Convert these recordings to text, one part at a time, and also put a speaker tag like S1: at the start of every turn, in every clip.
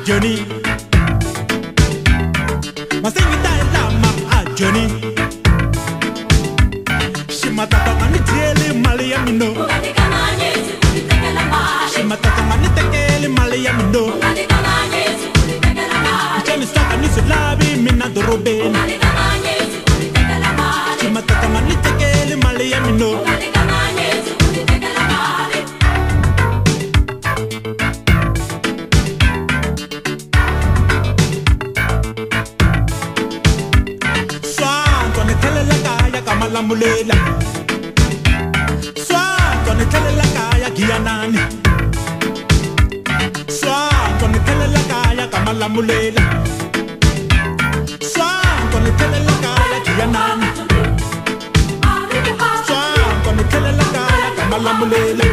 S1: Johnny. Masengi la ma Johnny. Shimatata mani tieli mali ya mino. Shimatata mani tekeli mali ya mino. Chani staka ni sulabi mina dorobeni. Shimatata mani tekeli mali ya mino. Mulela Swa kone telela kaya gianani Swa kone telela kaya kamala mulela Swa kone telela kaya gianani Swa kone telela kaya kamala mulela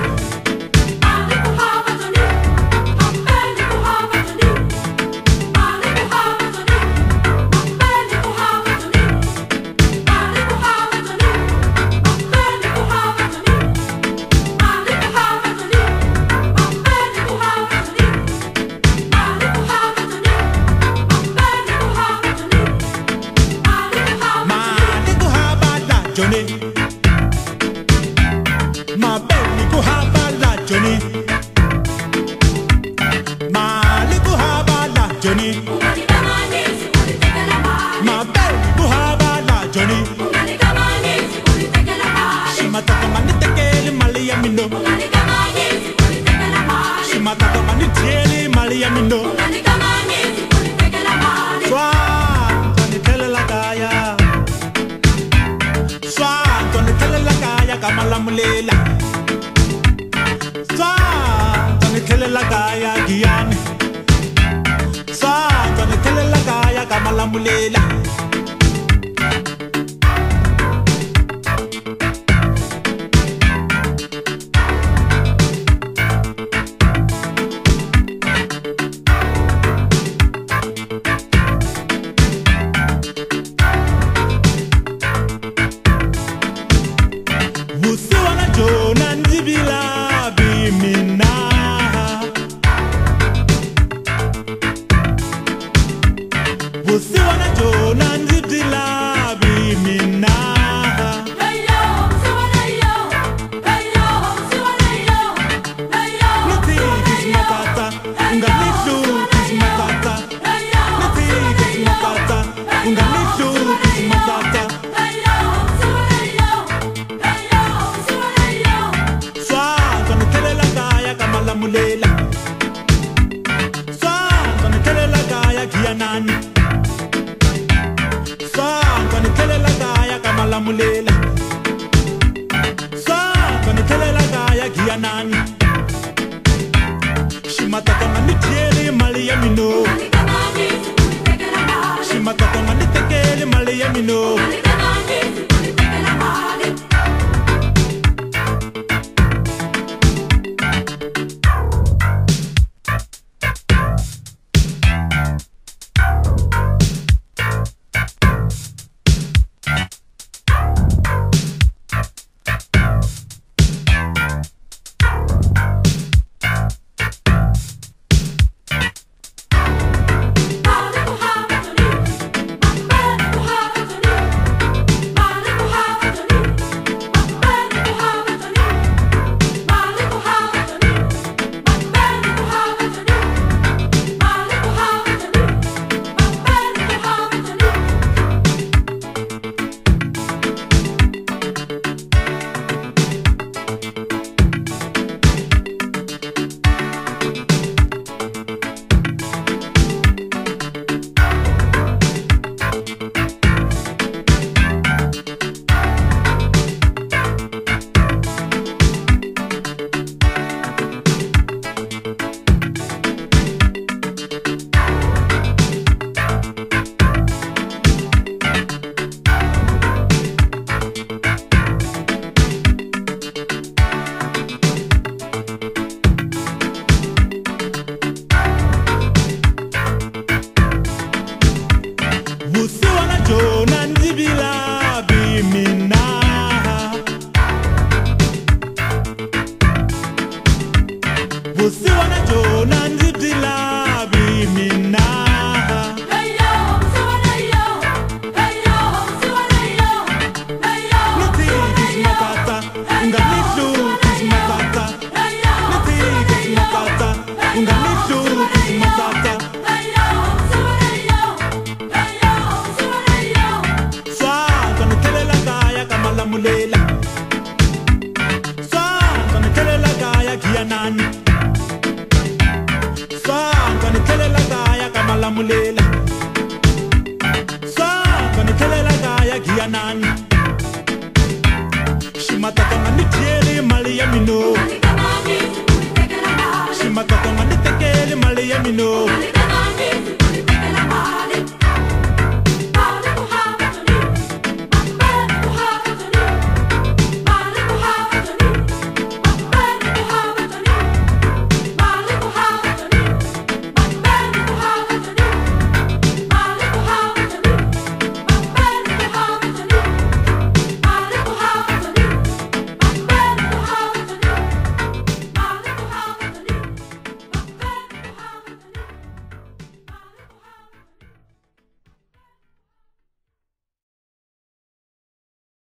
S1: Johnny, my baby go habala Johnny, my little habala Johnny, my baby go habala Johnny. She mataka mani tekeli mali ya mino. She mataka mani tieli mali ya mino. Swa kani tele la kaya. Swa kone telela kaya kamala mulela Swa kone telela kaya giani Swa kone telela kaya kamala mulela Usiwana jona nzibila bimina Usiwana jona nzibila bimina Heyo, usiwana yo Heyo, usiwana yo Heyo, Nati kismakata Unganishu kismakata Nati kismakata Unganishu kismakata Mulela Swa kone telela kaya gianani Swa kone telela kaya kamala mulela Swa kone telela kaya gianani Shimataka mani tieli mali ya mino Shimataka mani tekeli mali ya mino know.